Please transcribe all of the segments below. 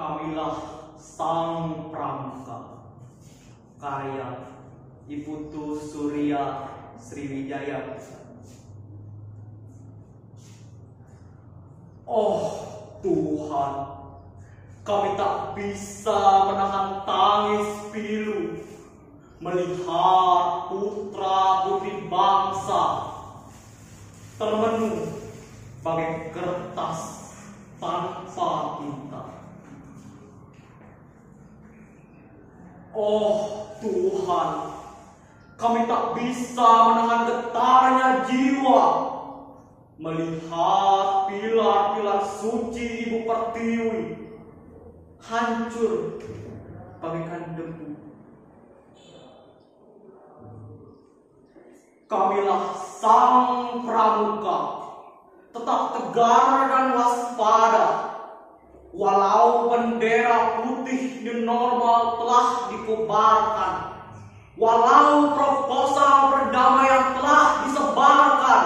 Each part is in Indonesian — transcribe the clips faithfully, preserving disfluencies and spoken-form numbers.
Kamilah Sang Pramuka, karya Iputu Surya Sriwijaya. Oh Tuhan, kami tak bisa menahan tangis pilu melihat putra putri bangsa termenung bagai kertas tanpa tinta. Oh Tuhan, kami tak bisa menahan getarnya jiwa melihat pilar-pilar suci Ibu Pertiwi hancur bagaikan debu. Kamilah Sang Pramuka, tetap tegar dan waspada, walau bendera putih new normal telah dikobarkan, walau proposal perdamaian telah disebarkan,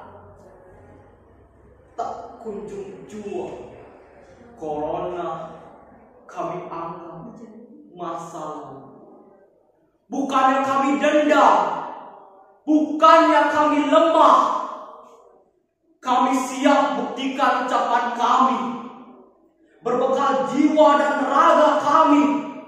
tak kunjung jua corona kami anggap masa lalu. Bukannya kami dendam, bukannya kami lemah, kami siap buktikan ucapan kami, berbekal jiwa dan raga kami,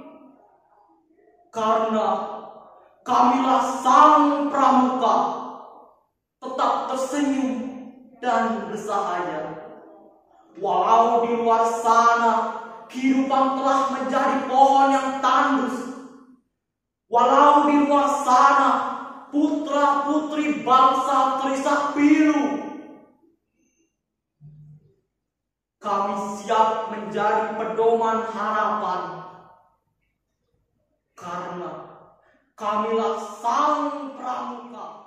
karena kamilah Sang Pramuka, tetap tersenyum dan bersahaja. Walau di luar sana kehidupan telah menjadi pohon yang tandus, walau di luar sana putra putri bangsa terisak pilu, kami siap menjadi pedoman harapan, karena kamilah Sang Pramuka.